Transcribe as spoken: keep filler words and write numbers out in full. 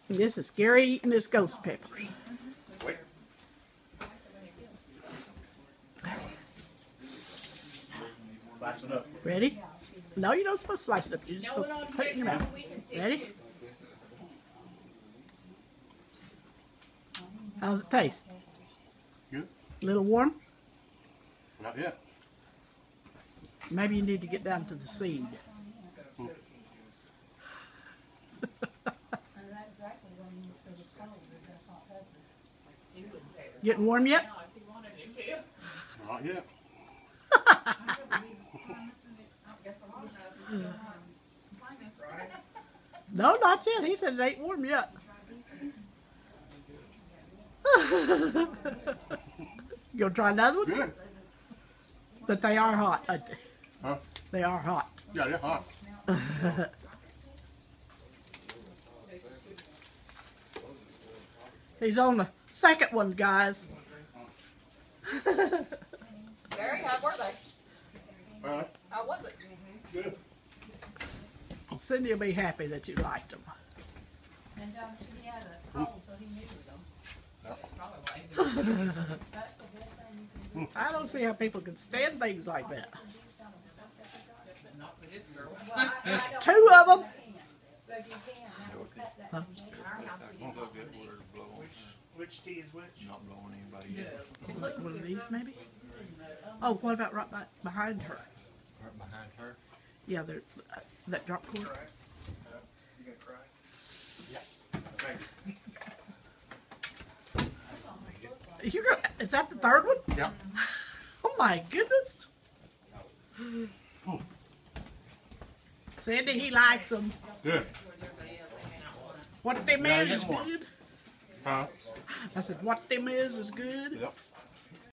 This is Gary eating his ghost peppers. Wait. Slice it up. Ready? No, you don't supposed to slice it up. You're just No, supposed no, to put it in your mouth. we can see Ready? it. How's it taste? Good. A little warm? Not yet. Maybe you need to get down to the seed. Getting warm yet? No, if he wanted him to. Not yet. No, not yet. He said it ain't warm yet. You gonna try another one? Good. But they are hot, aren't they? Huh? They are hot. Yeah, they're hot. He's on the second one, guys. Gary, how were they? Uh, How was it? good. Cindy will be happy that you liked them. And um, he had a cold, so he needed them. That's probably why. That's the best thing you can do. I don't see how people can stand things like that. But not for this girl. Well, I, I There's don't two of them. But you can, now we'll cut that Huh? from there. Our house we didn't Look want at it. where it's blowing. Which which tea is which? Not blowing anybody yet. Like one of these, maybe? Oh, what about right by, behind her? Right behind her. Yeah, there, uh, that drop cord. Cry? Uh, you gonna cry? You go, is that the third one? Yeah. Oh my goodness. Sandy, he likes them. Good. Towards everybody else, they may not want it. What them Yeah, is get is more. good. Huh? I said, what them is is good. Yep.